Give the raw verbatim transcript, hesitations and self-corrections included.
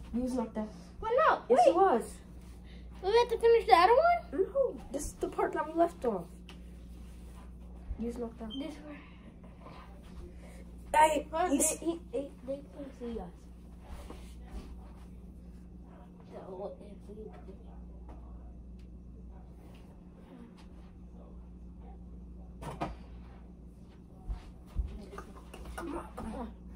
You was knocked out. Why not? Yes, Wait. it was. Do we have to finish the other one? No, this is the part that we left off. You was knocked out. This one. Hey, Well, they, he's- he, they, they can see us. So if we Come on, come on.